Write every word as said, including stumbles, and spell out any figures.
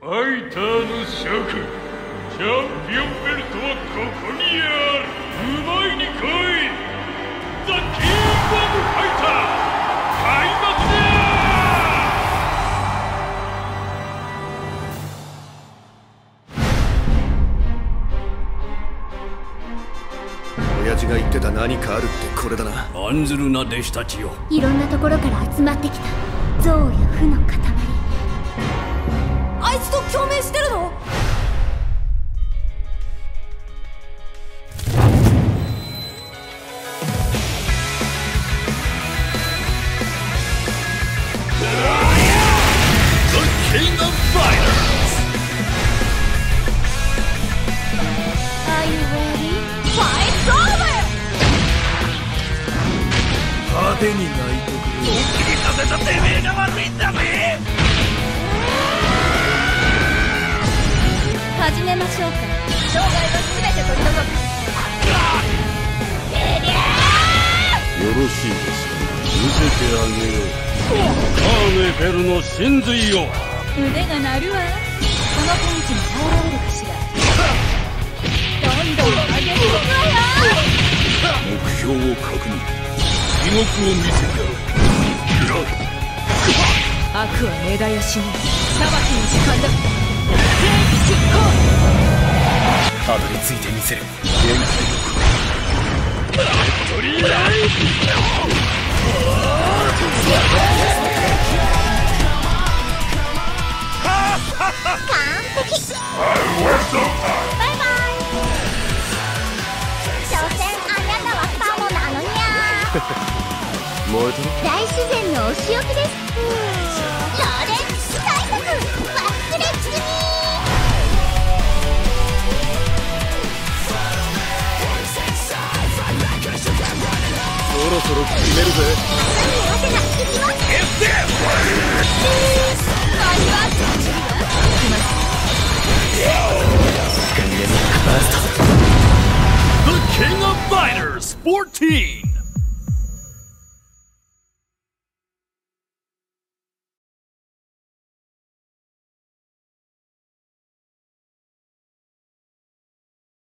ファイターの諸君、チャンピオンベルトはここにある。奪いに来い。ザ・キング・オブ・ファイター、開幕だ。 親父が言ってた何かあるってこれだな。 案ずるな弟子たちよ。 いろんなところから集まってきた憎悪や負の塊。あいつと共鳴してるの？ 派手に泣いてくれ。ドッキリさせたてめえが悪いんだぜ。 始めましょうか。障害は全て取り除く。 よろしいですか。見せてあげよう。カーネフェルの真髄よ。 腕が鳴るわ。このパンチに耐えられるかしら。どんどん上げていくわよ。 目標を確認。地獄を見せてやろう。 悪は根絶やしに裁きの時間だ。正義執行。 たどり着いてみせる。 限界力。トリーライ完璧。バイバイ。所詮あなたはカモなのにゃ。 燃えてる。 大自然のお仕置きです。ローレンス対策忘れずに。 そろそろ決めるぜ。 待てな、行きます。えってマリは次は行きます。 ガンネミックバースト。 The King of Fighters fourteen